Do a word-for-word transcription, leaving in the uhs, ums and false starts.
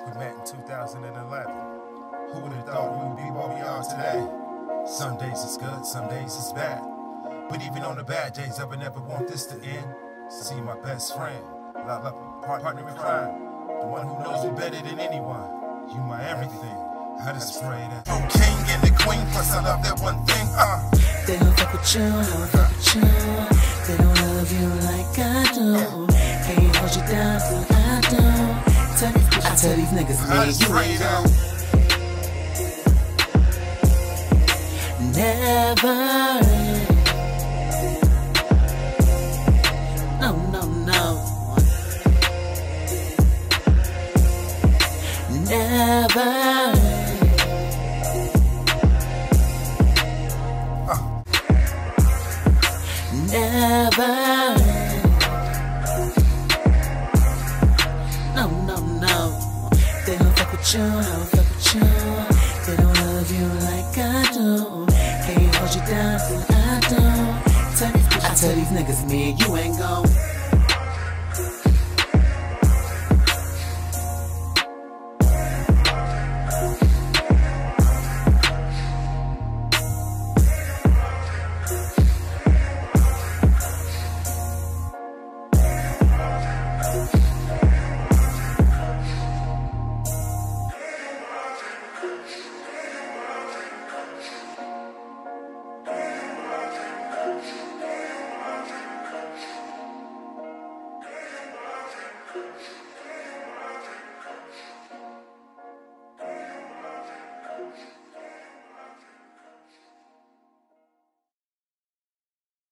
We met in two thousand eleven. Who would have thought we would be where we are today? Some days it's good, some days it's bad. But even on the bad days, I would never want this to end. See my best friend, love up, partner in crime, the one who knows me better than anyone. You my everything. I just pray that I'm king and the queen, plus I love that one thing. Uh. They don't fuck with you, don't fuck with you. They don't love you like I do. Can't hold you down till I do. Tell these, I tell these niggas, man, you ain't gon' never end. No, no, no. Never end. Uh. Never end. No, no, no. They don't fuck with you, don't fuck with you. They don't love you like I do. Can't hold you down till I do. Tell these, I tell these niggas, man, you ain't gon'